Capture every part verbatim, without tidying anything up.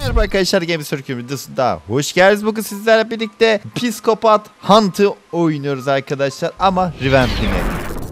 Merhaba arkadaşlar, Games Türk'ün videosunda hoş geldiniz. Bugün sizlerle birlikte Psikopat Hunt'ı oynuyoruz arkadaşlar, ama Revamp'ini.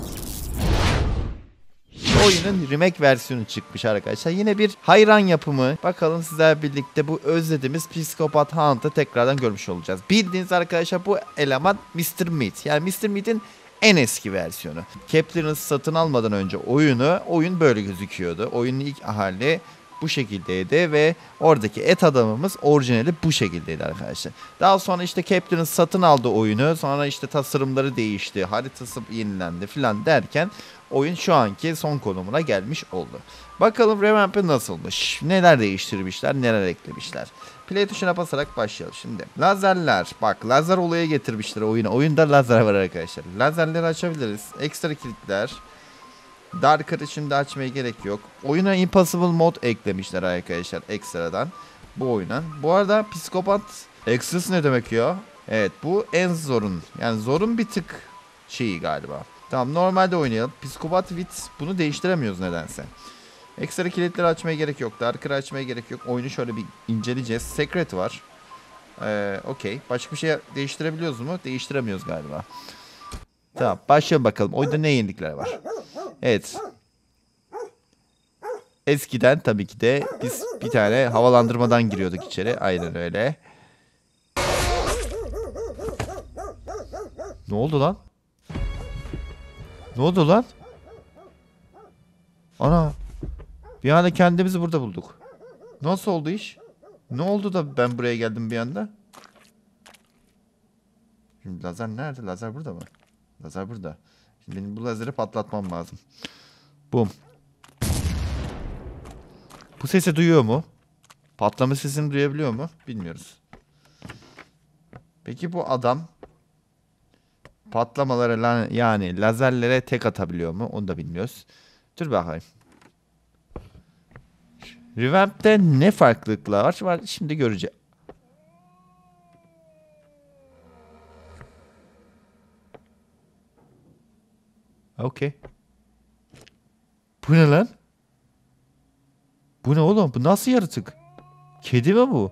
Oyunun remake versiyonu çıkmış arkadaşlar. Yine bir hayran yapımı. Bakalım sizlerle birlikte bu özlediğimiz Psikopat Hunt'ı tekrardan görmüş olacağız. Bildiğiniz arkadaşlar, bu eleman mister Meat. Yani mister Meat'in en eski versiyonu. Kepler'ını satın almadan önce oyunu, oyun böyle gözüküyordu. Oyunun ilk hali bu şekildeydi ve oradaki et adamımız orijinali bu şekildeydi arkadaşlar. Daha sonra işte Kepler'ın satın aldı oyunu. Sonra işte tasarımları değişti, haritası yenilendi filan derken oyun şu anki son konumuna gelmiş oldu. Bakalım Revamp'ı nasılmış? Neler değiştirmişler, neler eklemişler? Play tuşuna basarak başlayalım şimdi. Lazerler. Bak, lazer olaya getirmişler oyuna. Oyunda lazer var arkadaşlar. Lazerleri açabiliriz. Ekstra kilitler. Darker'ı şimdi açmaya gerek yok. Oyuna Impossible mod eklemişler arkadaşlar ekstradan. Bu oyuna. Bu arada Psikopat Extras ne demek ya? Evet, bu en zorun. Yani zorun bir tık şeyi galiba. Tamam, normalde oynayalım. Psikopat Wit bunu değiştiremiyoruz nedense. Ekstra kilitleri açmaya gerek yok. Darker'ı açmaya gerek yok. Oyunu şöyle bir inceleyeceğiz. Secret var. Ee, Okey. Başka bir şey değiştirebiliyoruz mu? Değiştiremiyoruz galiba. Tamam, başlayalım bakalım. Oyunda ne yenilikler var? Evet. Eskiden tabii ki de biz bir tane havalandırmadan giriyorduk içeri. Aynen öyle. Ne oldu lan? Ne oldu lan? Ana. Bir anda kendimizi burada bulduk. Nasıl oldu iş? Ne oldu da ben buraya geldim bir anda? Şimdi lazer nerede? Lazer burada mı? Lazer burada. Şimdi benim bu lazeri patlatmam lazım. Bum. Bu sesi duyuyor mu? Patlama sesini duyabiliyor mu? Bilmiyoruz. Peki bu adam patlamalara, yani lazerlere tek atabiliyor mu? Onu da bilmiyoruz. Dur bakayım. Revamp'te ne farklılıklar var? var? Şimdi göreceğiz. Okey. Bu ne lan? Bu ne oğlum? Bu nasıl yaratık? Kedi mi bu?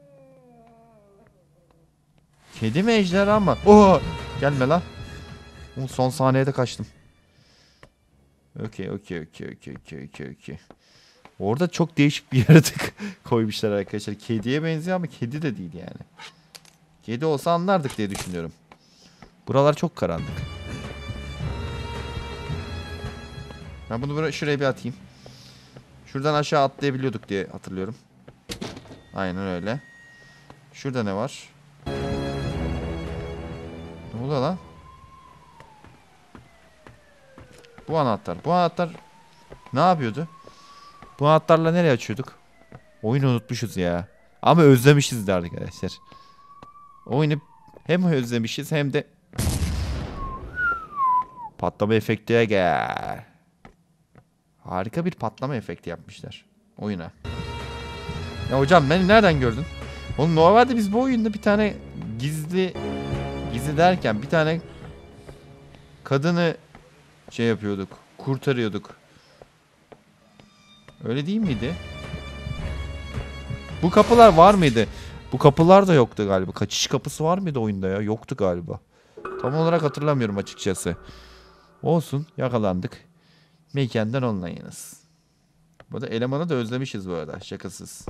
Kedi mi, ejderha mı? Oo! Gelme lan. Son saniyede kaçtım. Okey, okey, okey, okey, okey, okey, okey. Orada çok değişik bir yaratık koymuşlar arkadaşlar. Kediye benziyor ama kedi de değil yani. Kedi olsa anlardık diye düşünüyorum. Buralar çok karanlık. Ben bunu buraya, şuraya bir atayım. Şuradan aşağı atlayabiliyorduk diye hatırlıyorum. Aynen öyle. Şurada ne var? Ne oluyor lan? Bu anahtar. Bu anahtar ne yapıyordu? Bu anahtarla nereye açıyorduk? Oyunu unutmuşuz ya. Ama özlemişiz de arkadaşlar. Oyunu hem özlemişiz hem de patlama efektiye gel. Harika bir patlama efekti yapmışlar oyuna. Ya hocam, beni nereden gördün? Oğlum, normalde biz bu oyunda bir tane gizli gizli derken bir tane kadını şey yapıyorduk, kurtarıyorduk. Öyle değil miydi? Bu kapılar var mıydı? Bu kapılar da yoktu galiba. Kaçış kapısı var mıydı oyunda ya? Yoktu galiba. Tam olarak hatırlamıyorum açıkçası. Olsun, yakalandık. Mekenden online'ız. Bu da elemanı da özlemişiz bu arada. Şakasız.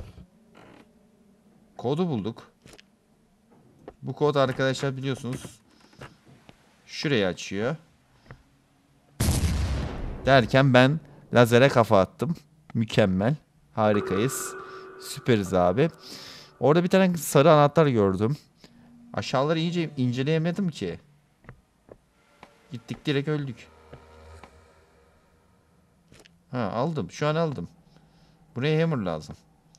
Kodu bulduk. Bu kod arkadaşlar biliyorsunuz şurayı açıyor. Derken ben lazere kafa attım. Mükemmel. Harikayız. Süperiz abi. Orada bir tane sarı anahtar gördüm. Aşağıları iyice inceleyemedim ki. Gittik, direkt öldük. Ha, aldım. Şu an aldım. Buraya hammer lazım.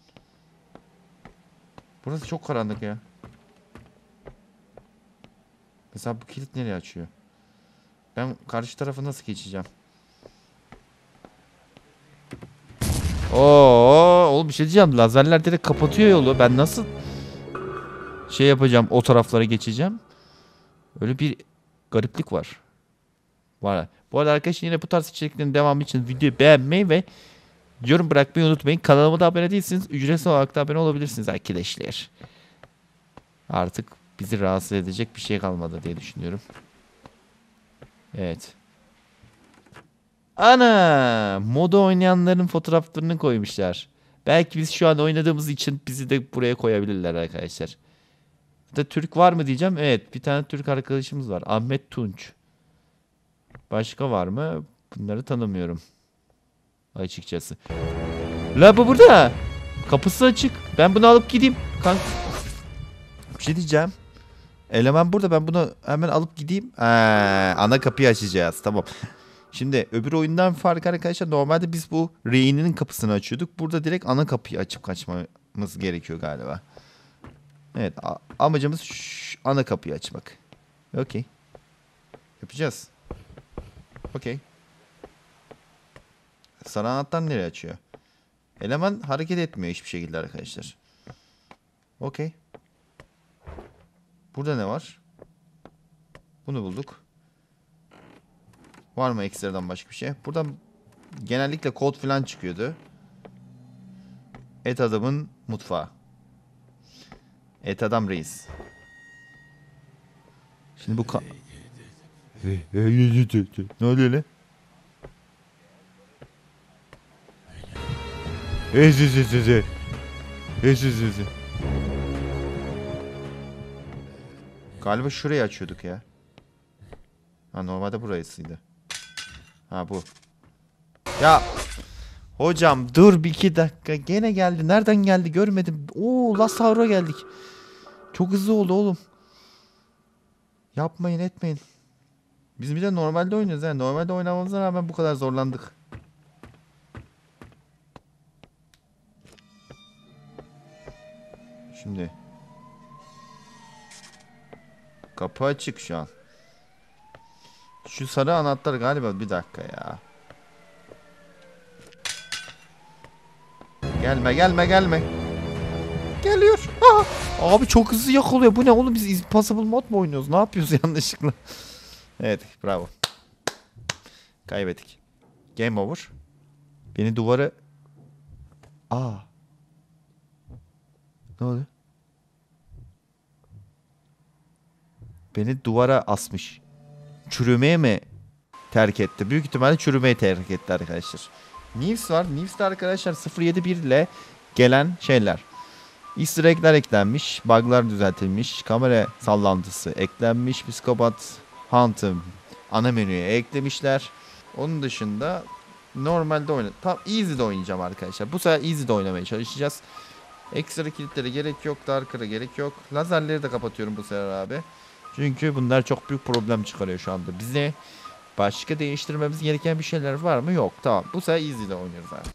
Burası çok karanlık ya. Mesela bu kilit nereye açıyor? Ben karşı tarafı nasıl geçeceğim? Oo, oğlum bir şey diyeceğim. Lazerler direkt kapatıyor yolu. Ben nasıl şey yapacağım? O taraflara geçeceğim. Öyle bir gariplik var. Var. Bu arada arkadaşlar, yine bu tarz içeriklerin devamı için videoyu beğenmeyi ve Yorum bırakmayı unutmayın. Kanalıma da abone değilsiniz. Ücretsiz olarak da abone olabilirsiniz arkadaşlar. Artık bizi rahatsız edecek bir şey kalmadı diye düşünüyorum. Evet. Ana! Moda oynayanların fotoğraflarını koymuşlar. Belki biz şu an oynadığımız için bizi de buraya koyabilirler arkadaşlar. Da Türk var mı diyeceğim. Evet, bir tane Türk arkadaşımız var. Ahmet Tunç. Başka var mı? Bunları tanımıyorum. Açıkçası. La bu burada. Kapısı açık. Ben bunu alıp gideyim. Kanka. Bir şey diyeceğim. Eleman burada. Ben bunu hemen alıp gideyim. Ee, ana kapıyı açacağız. Tamam. Şimdi öbür oyundan farkı arkadaşlar. Normalde biz bu reyinin kapısını açıyorduk. Burada direkt ana kapıyı açıp kaçmamız gerekiyor galiba. Evet. Amacımız şu ana kapıyı açmak. Okey. Yapacağız. Okey. Sarı anahtar nereye açıyor? Eleman hareket etmiyor hiçbir şekilde arkadaşlar. Okey. Burada ne var? Bunu bulduk. Var mı ekstradan başka bir şey? Buradan genellikle kod falan çıkıyordu. Et adamın mutfağı. Et adam reis. Şimdi bu ka... Ne oluyor lan? Galiba şurayı açıyorduk ya. Ha normalde burasıydı. Ha bu. Ya hocam dur bir iki dakika. Gene geldi. Nereden geldi görmedim. Oo Lasavra geldik. Çok hızlı oldu oğlum. Yapmayın etmeyin. Biz bir de normalde oynuyoruz yani. Normalde oynamamıza rağmen bu kadar zorlandık. Şimdi. Kapı açık şu an. Şu sarı anahtar galiba bir dakika ya. Gelme gelme gelme. Geliyor. Aha. Abi çok hızlı yakalıyor. Bu ne oğlum biz Impossible mod mu oynuyoruz? Ne yapıyoruz yanlışlıkla? Evet bravo. Kaybettik. Game over. Beni duvara... Aa. Ne oldu? Beni duvara asmış. Çürümeye mi terk etti? Büyük ihtimalle çürümeye terk etti arkadaşlar. News var. News'ta arkadaşlar sıfır yedi bir ile gelen şeyler. Easter egg'ler eklenmiş. Bug'lar düzeltilmiş. Kamera sallantısı eklenmiş. Psikopat Hunt'ı ana menüye eklemişler. Onun dışında normalde oyna. Tam easy'de oynayacağım arkadaşlar. Bu sefer easy'de oynamaya çalışacağız. Ekstra kilitlere gerek yok. Darker'a gerek yok. Lazerleri de kapatıyorum bu sefer abi. Çünkü bunlar çok büyük problem çıkarıyor şu anda bize. Başka değiştirmemiz gereken bir şeyler var mı? Yok. Tamam. Bu sefer easy'de oynuyoruz abi.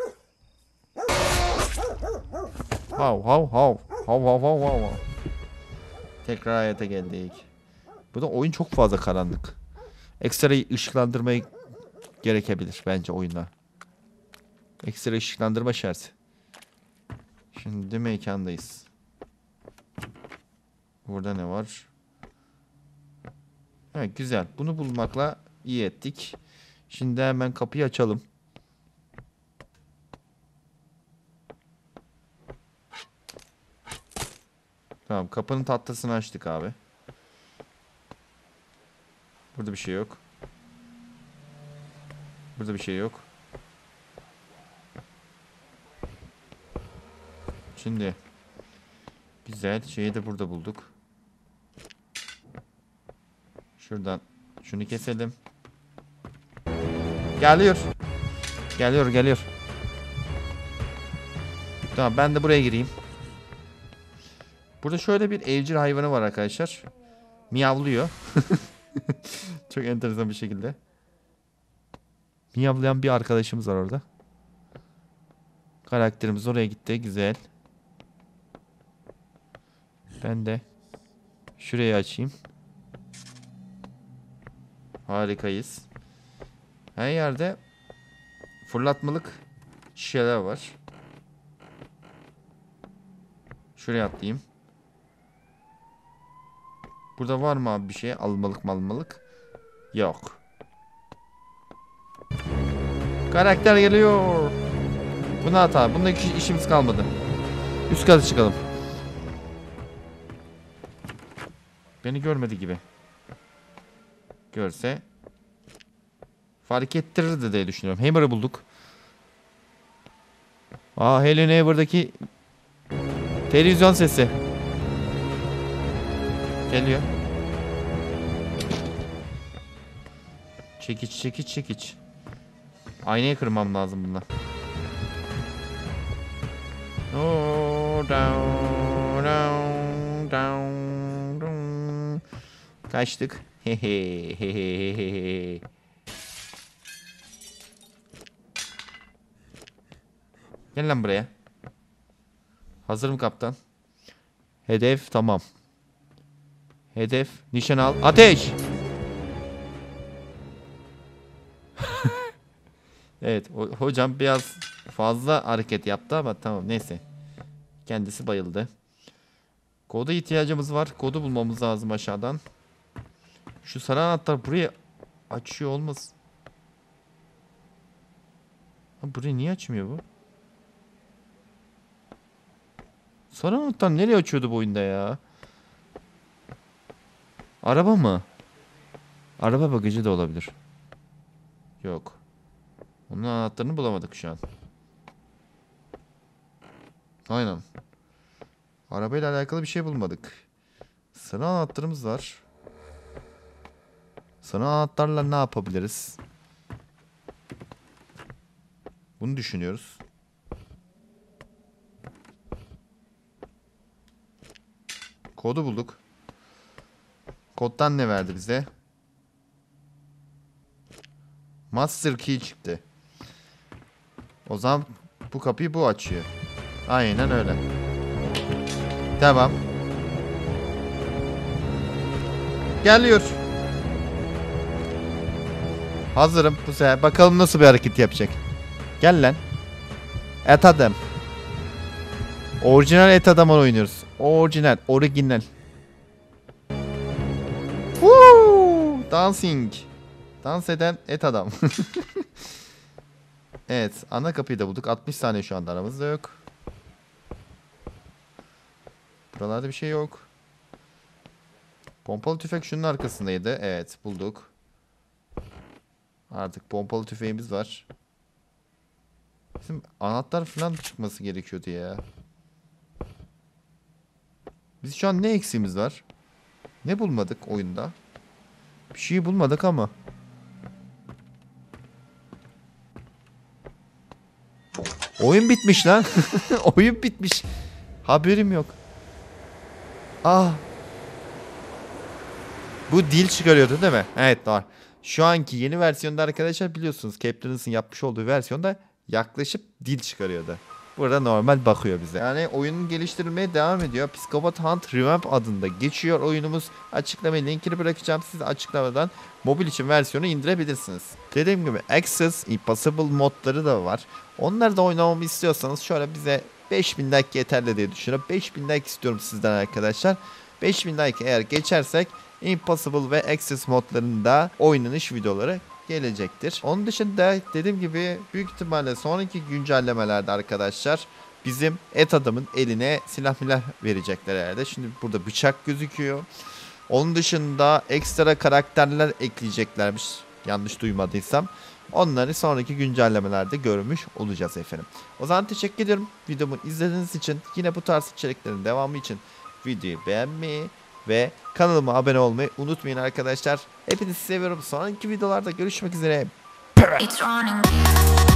Hav hav hav. Hav hav hav hav. Tekrar hayata geldik. Bu da oyun çok fazla karanlık. Ekstra ışıklandırmayı gerekebilir bence oyuna. Ekstra ışıklandırma şart. Şimdi mekandayız. Burada ne var? Evet güzel. Bunu bulmakla iyi ettik. Şimdi hemen kapıyı açalım. Tamam kapının tahtasını açtık abi. Burada bir şey yok. Burada bir şey yok. Şimdi güzel şeyi de burada bulduk. Şuradan şunu keselim. Geliyor. Geliyor geliyor. Tamam ben de buraya gireyim. Burada şöyle bir evcil hayvanı var arkadaşlar. Miyavlıyor. Çok enteresan bir şekilde. Miyavlayan bir arkadaşımız var orada. Karakterimiz oraya gitti. Güzel. Ben de şurayı açayım. Harikayız. Her yerde fırlatmalık şişeler var. Şuraya atlayayım. Burada var mı abi bir şey? Almalık malmalık. Yok. Karakter geliyor. Bunu at abi. Bunda işimiz kalmadı. Üst kata çıkalım. Beni görmedi gibi. Görse fark ettirirdi diye düşünüyorum. Hammer'ı bulduk. Aa, Hello Neighbor'daki televizyon sesi. Geliyor. Çekiç çekiç çekiç. Aynayı kırmam lazım bununla. Oh, down, down, down, down. Kaçtık. Hehehehehe. Gel lan buraya. Hazırım kaptan. Hedef tamam. Hedef nişan al. Ateş. Evet, hocam biraz fazla hareket yaptı ama tamam, neyse. Kendisi bayıldı. Koda ihtiyacımız var. Kodu bulmamız lazım aşağıdan. Şu sarı anahtar burayı açıyor olmaz. Ha, burayı niye açmıyor bu? Sarı anahtar nereye açıyordu bu oyunda ya? Araba mı? Araba bagajı da olabilir. Yok. Onun anahtarını bulamadık şu an. Aynen. Arabayla alakalı bir şey bulmadık. Sarı anahtarımız var. Sarı anahtarla ne yapabiliriz? Bunu düşünüyoruz. Kodu bulduk. Koddan ne verdi bize? Master Key çıktı. O zaman bu kapıyı bu açıyor. Aynen öyle. Tamam. Geliyor. Hazırım bu sefer. Bakalım nasıl bir hareket yapacak. Gel lan. Et adam. Orijinal et adam oynuyoruz. Orijinal, orijinal. Woo! Dancing. Dans eden et adam. Evet, ana kapıyı da bulduk. altmış saniye şu anda aramızda yok. Buralarda bir şey yok. Pompalı tüfek şunun arkasındaydı. Evet, bulduk. Artık pompalı tüfeğimiz var. Bizim anahtar falan çıkması gerekiyordu ya. Biz şu an ne eksiğimiz var? Ne bulmadık oyunda? Bir şey bulmadık ama. Oyun bitmiş lan. Oyun bitmiş. Haberim yok. Ah. Bu dil çıkarıyordu değil mi? Evet, doğru. Şu anki yeni versiyonda arkadaşlar biliyorsunuz Captain'ın yapmış olduğu versiyonda yaklaşıp dil çıkarıyordu. Burada normal bakıyor bize. Yani oyunun geliştirilmeye devam ediyor. Psikopat Hunt Revamp adında geçiyor oyunumuz. Açıklamaya linkini bırakacağım. Siz açıklamadan mobil için versiyonu indirebilirsiniz. Dediğim gibi Access, Impossible modları da var. Onları da oynamamı istiyorsanız şöyle bize beş bin like yeterli diye düşünüyorum. beş bin like istiyorum sizden arkadaşlar. beş bin like eğer geçersek Impossible ve Access modlarında oynanış videoları gelecektir. Onun dışında dediğim gibi büyük ihtimalle sonraki güncellemelerde arkadaşlar bizim et adamın eline silah milah verecekler herhalde. Şimdi burada bıçak gözüküyor. Onun dışında ekstra karakterler ekleyeceklermiş. Yanlış duymadıysam. Onları sonraki güncellemelerde görmüş olacağız efendim. O zaman teşekkür ediyorum videomu izlediğiniz için. Yine bu tarz içeriklerin devamı için videoyu beğenmeyi ve kanalıma abone olmayı unutmayın arkadaşlar. Hepinizi seviyorum. Sonraki videolarda görüşmek üzere.